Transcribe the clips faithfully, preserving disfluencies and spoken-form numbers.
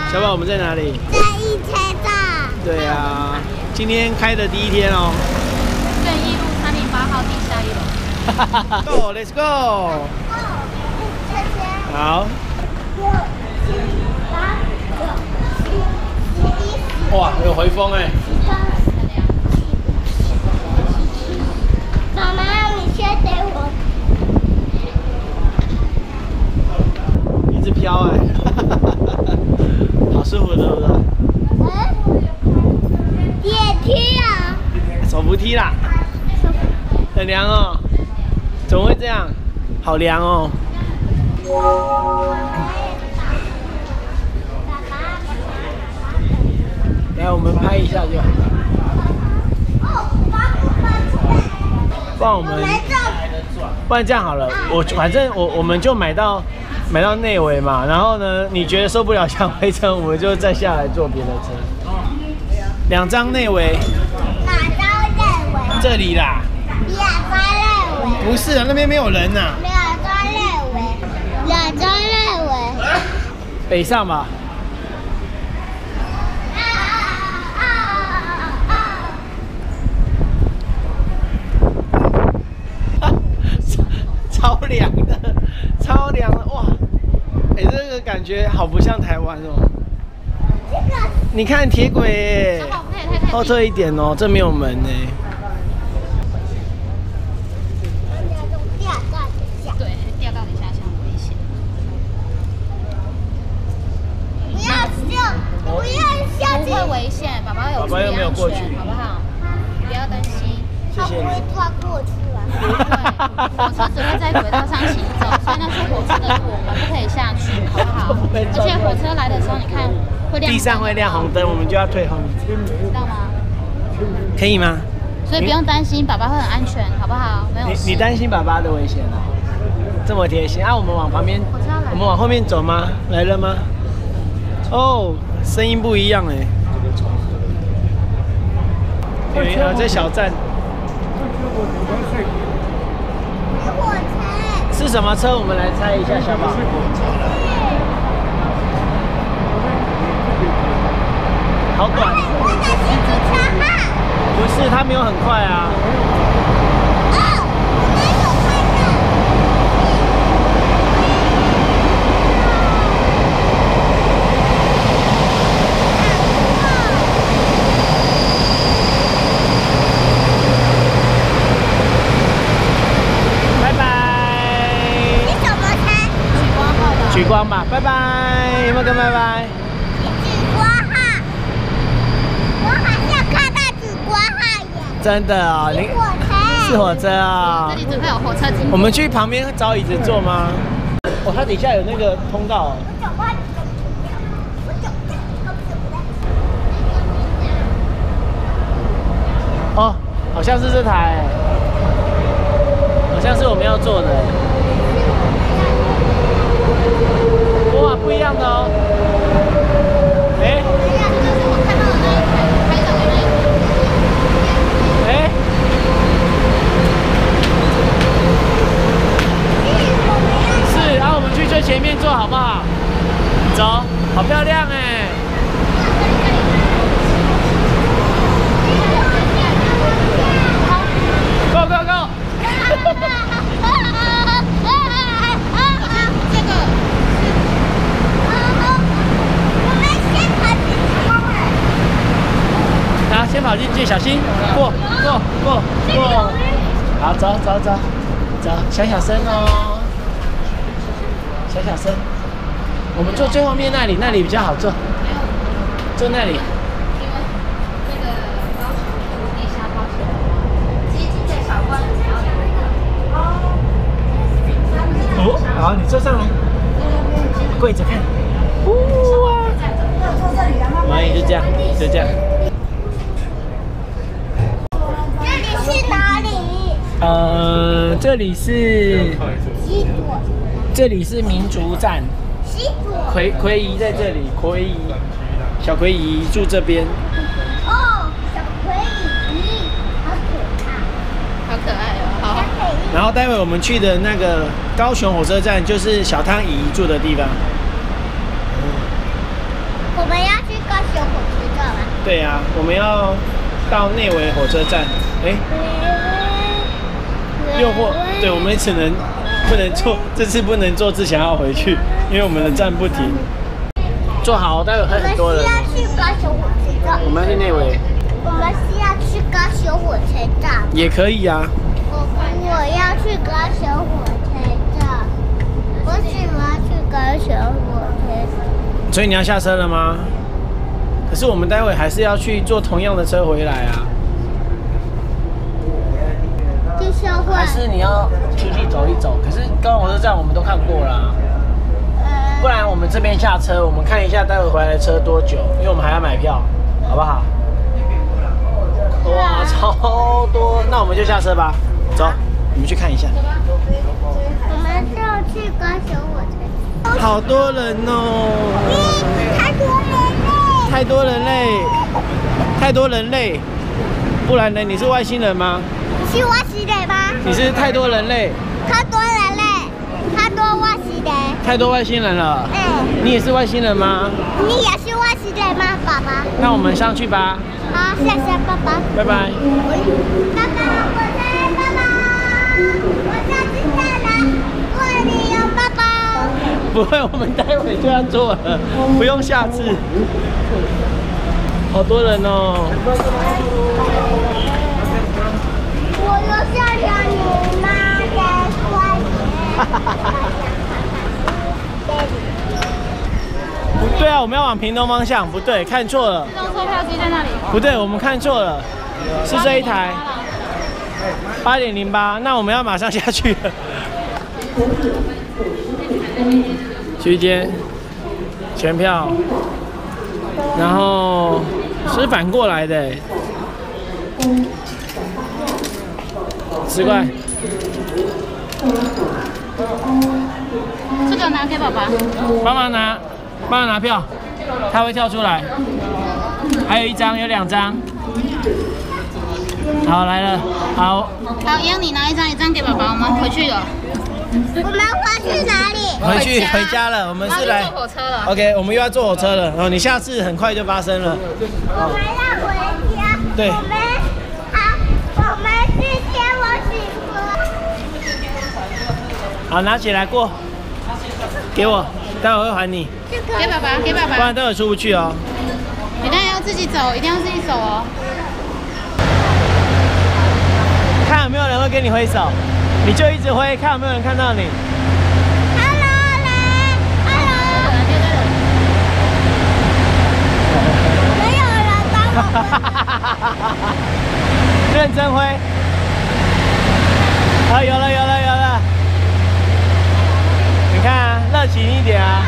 小宝，我们在哪里？ 在一车站。 对啊，今天开的第一天哦。 正义路三零八号地下一楼。 Go, let's go。好。哇，有回风哎。 妈妈，你先等我。 一直飘哎，好舒服，对不对？ 嗯，电梯啊。 手扶梯啦。很凉哦。怎么会这样？好凉哦。来，我们拍一下就好。不然我们，不然这样好了，我反正我我们就买到买到内围嘛，然后呢，你觉得受不了想回程，我们就再下来坐别的车。两张内围。 哪张内围？ 这里啦。 两张内围。 不是啊，那边没有人呐、啊。 两张内围。两张内围。 北上吧。超凉的，超凉的哇！哎、欸，这个感觉好不像台湾哦。你看铁轨，后退一点哦，这没有门呢。 对，掉到底下像危险。 不要笑，不要笑， 不会危险，宝宝有注意安全，好不好？不要担心。 谢谢你。 他不会转过去啊。 不会，火车只会在轨道上行走，所以那是火车的路，我们不可以下去，好不好？而且火车来的时候，你看会亮， 地上会亮红灯，我们就要退后面， 知道吗？ 可以吗？ 所以不用担心，爸爸会很安全，好不好？没有事。 你你担心爸爸的危险啊？这么贴心啊！我们往旁边，我们往后面走吗？来了吗？哦，声音不一样哎。对啊，这小站。 火车是什么车？我们来猜一下，小宝。好短。 那个是机车哈。 不是，它没有很快啊。 哦，我没有看到。 拜拜。 你怎么猜？ 取光号的。 取光吧，拜拜。有没有跟拜拜？ 紫光号。我好像看到紫光号耶。 真的啊、哦，你火车。 是火车啊、 这里准备有火车经过。 我们去旁边找椅子坐吗？哦，它底下有那个通道、哦。哦，好像是这台，好像是我们要坐的。哇，不一样的哦。哎、欸， 这是我看到的那一台，拍照的那一台。 哎、欸，是，然后我们去最前面坐好不好？走，好漂亮哎。Go go go！ 这个。 我们先跑进去。 好，先跑进去，小心过过过过。好，走走走走，小小声哦，小小声。我们坐最后面那里，那里比较好坐，坐那里。 这个高雄地下高雄，接近在小关，然后哦，好，你坐上来，跪着看。哇！然后就这样，就这样。 这里是哪里？ 呃，这里是西朵。 这里是民族站。 西朵。 葵葵姨在这里，葵姨，小葵姨住这边。 哦，小葵姨，好可爱。 好可爱哦，好。 然后待会我们去的那个高雄火车站，就是小汤姨住的地方。 我们对呀、啊，我们要到内围火车站。哎，又或对，我们只能不能坐，这次不能坐自强号回去，因为我们的站不停。坐好，待会会很多人。 我们是要去高雄火车站。 我们要去内围。 我们是要去高雄火车站。 也可以啊。 我我要去高雄火车站。我喜欢去高雄火车站。 所以你要下车了吗？可是我们待会还是要去坐同样的车回来啊。 去修会。 还是你要出去走一走？可是高雄火车站我们都看过啦。不然我们这边下车，我们看一下待会回来的车多久，因为我们还要买票，好不好？哇，超多！那我们就下车吧，走，你们去看一下。 我们是要去高雄火车站。 好多人哦！ 太多人类！ 太多人类！太多人类！不然呢？你是外星人吗？ 是外星人吗？ 你是太多人类。 太多人类，太多外星人。 太多外星人了。 嗯。 你也是外星人吗？ 你也是外星人吗，爸爸？ 那我们上去吧。 好，谢谢爸爸。 拜拜。 爸爸，我在爸爸，我下次再来，为你有爸爸。 不会，我们待会就要做了，不用下次。好多人哦。 我又想想你妈的乖。 不对啊，我们要往屏东方向，不对，看错了。 自动售票机在那里。 不对，我们看错了，是这一台。八点零八，那我们要马上下去了。区间全票，然后是反过来的，十块。 这个拿给爸爸。 帮忙拿，帮忙拿票，它会跳出来。还有一张，有两张。好，来了，好。 好，一样你拿一张，一张给爸爸，我们回去了。 我们回去哪里？ 回去回家了，我们是来坐火车了。 OK， 我们又要坐火车了。哦，你下次很快就发生了。 我们要回家。 对。 我们好，我们是天我喜欢。 好，拿起来过，给我，待会会还你。 给爸爸，给爸爸。 不然待会出不去哦。 你当然要自己走，一定要自己走哦。 看有没有人会跟你挥手，你就一直挥，看有没有人看到你。 Hello， 来 ，Hello。没有人帮我。 认真挥。啊，有了有了有了。你看啊，热情一点啊。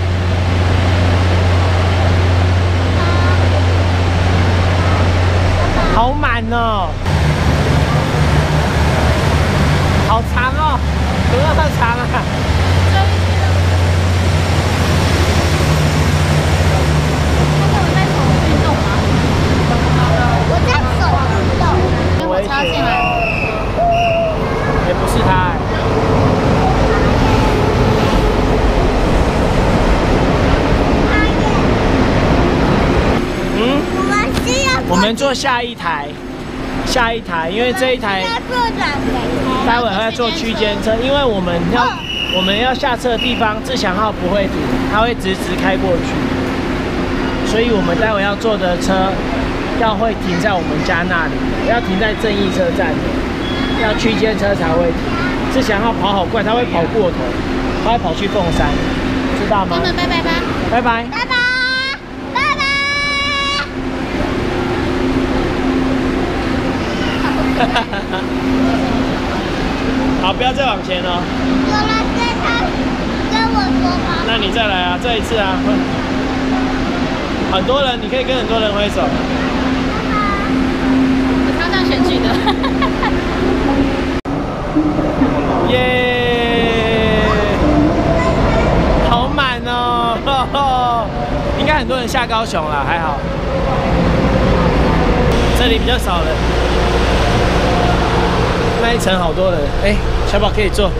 好满哦。好长哦，怎么那么长啊？ 我在手运动。 跟我插进来。 也不是他、欸。嗯？ 我们是要我们坐下一台，下一台，因为这一台。 要坐哪个？ 待会要坐区间车，因为我们要我们要下车的地方，自强号不会停，它会直直开过去，所以我们待会要坐的车要会停在我们家那里，要停在正义车站，要区间车才会停。自强号跑好快，它会跑过头，它会跑去凤山，知道吗？ 你们拜拜吧， 拜拜。 拜拜，拜拜。 好，不要再往前了。 有人跟他跟我说吗？ 那你再来啊，再一次啊。很多人，你可以跟很多人挥手。 我超像选举的。 耶！好满哦，应该很多人下高雄了，还好。这里比较少人。那一层好多人，哎、欸，小宝可以坐。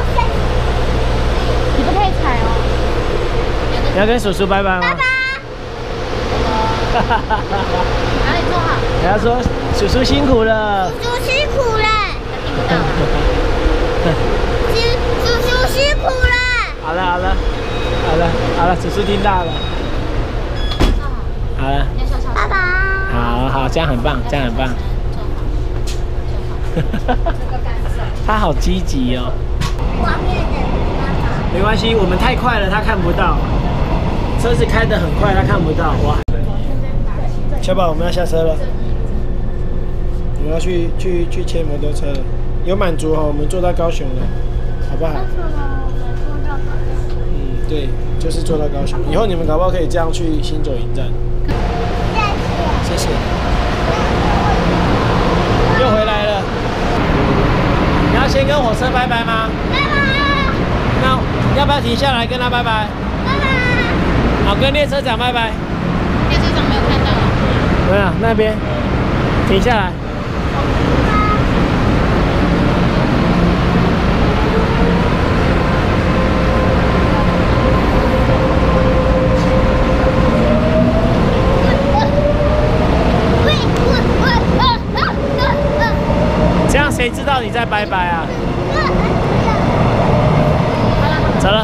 你不可以踩哦。 你要跟叔叔拜拜吗？ 拜拜。 哪里坐好？ 给他说叔叔辛苦了。 叔叔辛苦了。 听不到了。 叔叔辛苦了。 好了好了好了好了，叔叔听到了。好了。 爸爸。 好好，这样很棒，这样很棒。他好积极哦。没关系，我们太快了，他看不到。车子开得很快，他看不到。哇！小宝，我们要下车了。我们要去去去牵摩托车了。有满足哈，我们坐到高雄了，好不好？嗯，对，就是坐到高雄。以后你们搞不好可以这样去新左营站。谢谢。又回来了。你要先跟火车拜拜吗？ 拜拜。 那要不要停下来跟他拜拜？ 拜拜。 好，跟列车长拜拜。 列车长没有看到。 没有，那边停下来。这样谁知道你在拜拜啊？走了。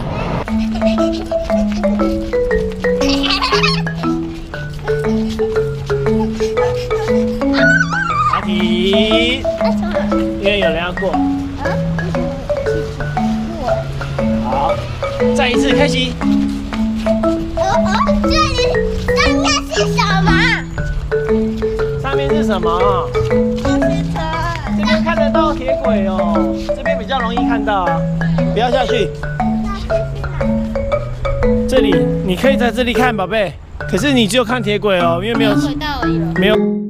阿提，因为有人要过。好，再一次开启。 这里上面是什么？ 上面是什么？这边看得到铁轨哦，这边比较容易看到啊。不要下去。这里你可以在这里看，宝贝。可是你只有看铁轨哦，因为没有轨道而已了。 没有。